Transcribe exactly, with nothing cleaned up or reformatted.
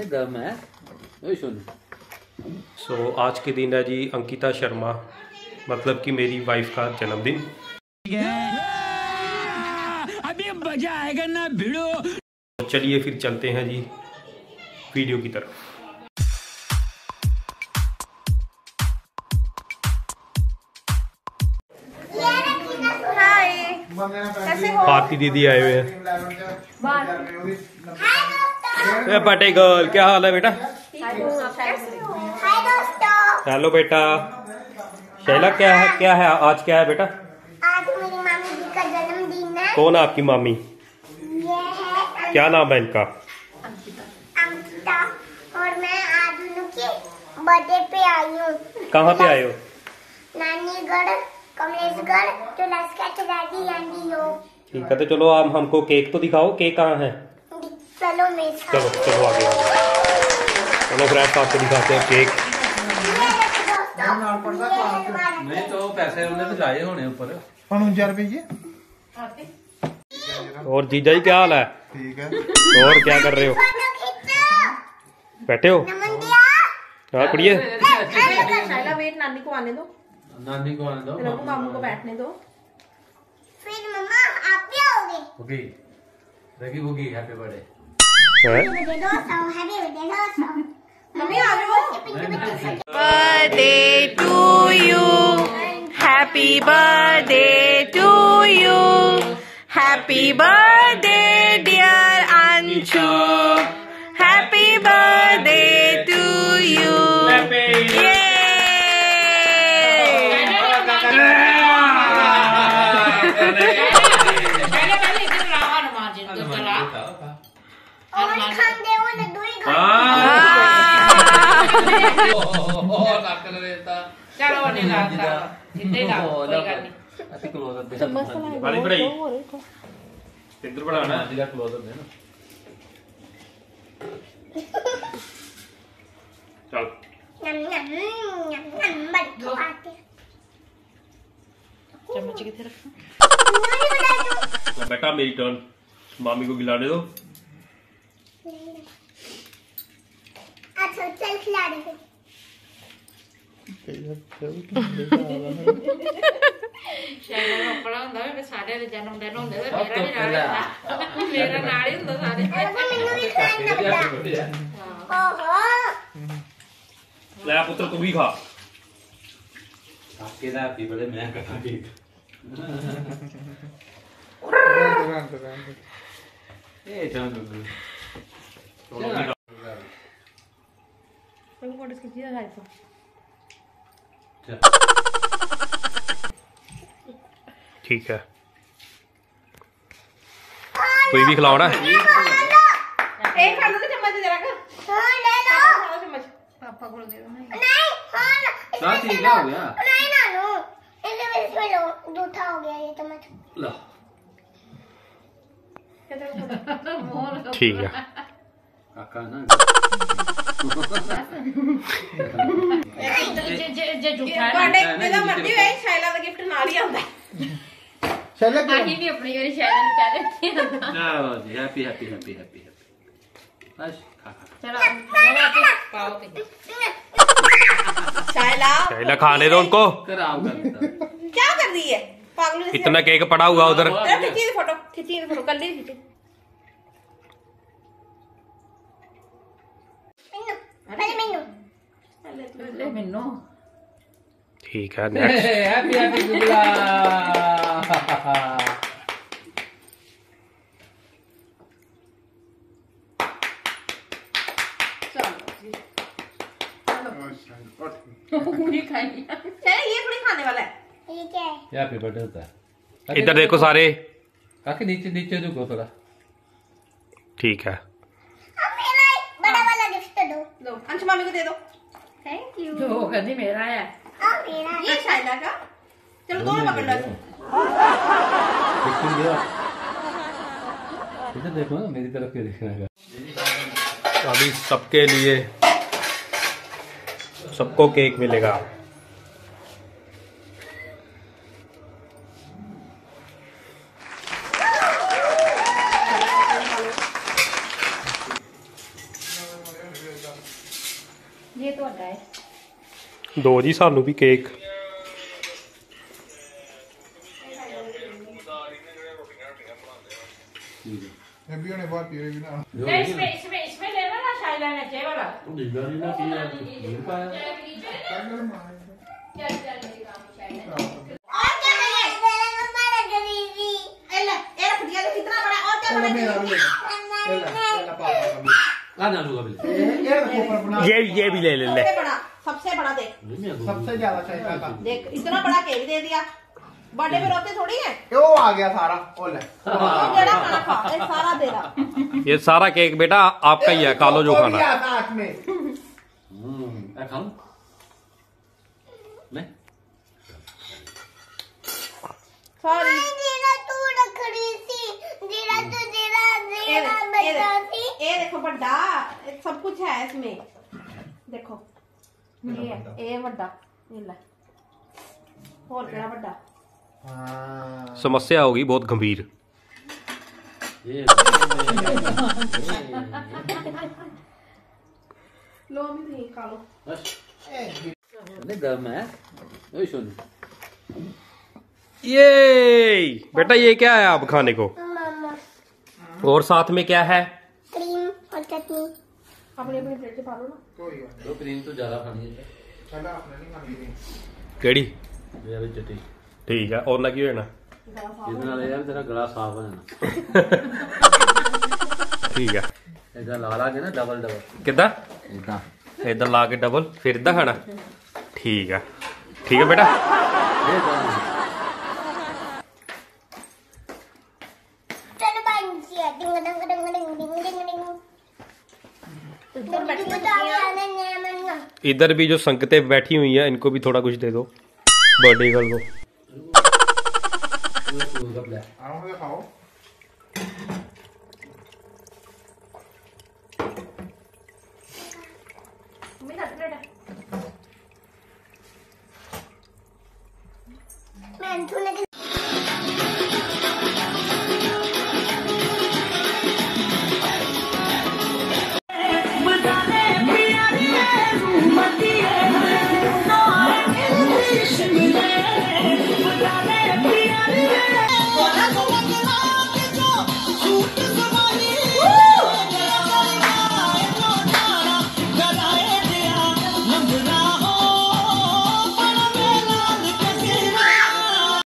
गर्म है। सुन सो so, आज के दिन है जी अंकिता शर्मा मतलब कि मेरी वाइफ का जन्मदिन। अभी मजा आएगा ना भिड़ो। तो चलिए फिर चलते हैं जी वीडियो की तरफ। भारती दीदी आए हुए हैं। बटे गर्ल क्या हाल है बेटा? हेलो बेटा। शैला क्या है क्या है आज क्या है बेटा? आज मेरी मामी जी का जन्मदिन है। कौन है आपकी मामी? ये है क्या नाम है इनका? अंकिता। और मैं आज उनके बर्थडे पे आई हूँ। कहाँ पे आए हो? नानीगढ़ कमलेशगढ़ तो लस्का चलादी आंदी हो। ठीक है तो चलो आप हमको केक तो दिखाओ। केक कहाँ है? चलो मेरे चलो चलो आगे चलो फ्रेंड्स आपको दिखाते हैं केक। नहीं तो पैसे उन्हें तो जाए होने ऊपर उनचास रुपये। और जीजा जी क्या हाल है? ठीक है। और क्या कर रहे हो? बैठे हो? हाँ कुड़िए वेट नानी को आने दो। नानी को आने दो, रघु मामू को बैठने दो। फिर मम्मा आप भी आओगे? होगी रगी होगी। Happy birthday. मम्मी आ जाओ। Birthday to you, happy birthday to you, happy birthday dear Anshu, happy birthday to you. इधर बढ़ाना है क्लोज है ना। चल चम्मच किधर रखा? बेटा मेरी टर्न। मामी को खिलाने दो। अच्छा चल खिला दे। अपना ਹੁੰਦਾ ਵੀ ਸਾਡੇ ਦੇ ਜਨਮ ਦਿਨ ਹੁੰਦੇ ਤੇ ਮੇਰਾ ਵੀ ਨਾਲ ਹੁੰਦਾ। ਮੇਰਾ ਨਾਲ ਹੀ ਹੁੰਦਾ ਸਾਰੇ। ਮੈਨੂੰ ਵੀ ਖਾਣਾ ਪੜਦਾ। ओहो ले पुत्र तू भी खा। काके दा हैप्पी बर्थडे मैं कटा केक। ए जान दो। कोई फोटो खींची है तो। ठीक है कोई भी खिलाओ ना। एक खा लो तो चम्मच दे रखा। हां ले लो चम्मच पापा को दे दो। नहीं हां साथ ही क्या हो गया? नहीं ना लो इसे इसमें लो दूठा हो गया ये चम्मच। लो ठीक है काका ना जे जे जे झूठा है बर्थडे मेरा मर्जी है। शैला का गिफ्ट नाल ही आंदा है। शैला आही भी अपनी वाली शैला ने कह रहे ना जी happy happy happy happy happy बस खा खा। चलो मेरा पे पाओ पे। शैला शैला खाने दो उनको। कराओ कर क्या कर रही है पागल? इतना केक पड़ा हुआ उधर। खींची फोटो खींची फोटो कर ली खींची। पहले मेनू ले मिन्नो। ठीक है नेक्स्ट। Happy happy गुगला। पूरी खाई चले। ये पूरी खाने वाला है। ये क्या है? हैप्पी बर्थडे होता है। इधर देखो सारे। काके नीचे नीचे झुको थोड़ा। ठीक है अब मेरा एक बड़ा वाला गिफ्ट दो। लो अंश मामी को दे दो। Thank you. जो कहती मेरा है। अब मेरा ये शैला का। चलो दोनों पकड़ लो। इधर देखो ना मेरी तरफ क्यों देखना है। अभी सबके लिए सबको केक मिलेगा। दो जी सानू भी केक। ये भी होने बहुत पीरे भी ना नहीं, इसमें इसमें इसमें लेना ना शायला ने चे वाला। डिब्बा नहीं ना किया नहीं पाया चल चल मेरी काम शायला। और क्या है मेरा नंबर गरीबी ए ले ए रख दिया तो कितना बड़ा और क्या बड़ा मेरा भी लेना ये ला ये ला पापा का भी आ ना लूंगा बिल ये ये रखो ऊपर बना ये ये भी ले ले ले। सबसे बड़ा सबसे बड़ा देख सबसे ज्यादा चाहिए था देख इतना बड़ा केक दे दिया। बर्थडे पे रोते थोड़ी है ये वो आ गया सारा ओ ले ये बड़ा खाना खा ये सारा दे रहा। ये सारा केक बेटा आपका ही है, खा लो जो खाना। आठ में हम्म आ खाऊं मैं सॉरी तेरा तू रख रही थी तेरा तो तेरा ये तेरा देख, ये बच्चा देख, थी ये देखो बड़ा सब कुछ है इसमें। देखो ये ये बड़ा ये ले और क्या बड़ा हां समस्या होगी बहुत गंभीर। ये लो भी नहीं खा लो। बस नहीं गर्म है ओए सुन ये बेटा ये क्या है आप खाने को? मामा और साथ में क्या है? क्रीम और चटनी अपनी अपनी प्लेट से खा लो ना। कोई बात दो क्रीम तो ज्यादा खानी है चला आपने नहीं खानी केड़ी? ये वाली चटनी ठीक है और ना की होना। ਇਹਦੇ ਨਾਲ ਯਾਰ ਤੇਰਾ ਗਲਾ ਸਾਫ਼ ਹੋ ਜਾਣਾ ठीक है ਇਹਦਾ ਲਾ ਲਾ ਕੇ ਨਾ ਡਬਲ ਡਬਲ किदा ਇਦਾਂ इधर ला के डबल फिर इदा खाना। ठीक है ठीक है बेटा। चलो बंजी डिंग डिंग डिंग डिंग डिंग डिंग डिंग ऊपर बैठी तो आने आने मन्ना इधर भी जो संगतें बैठी हुई हैं इनको भी थोड़ा कुछ दे दो बर्थडे गर्ल को। आओ ये खाओ मेरा प्लेट है। मैं तूने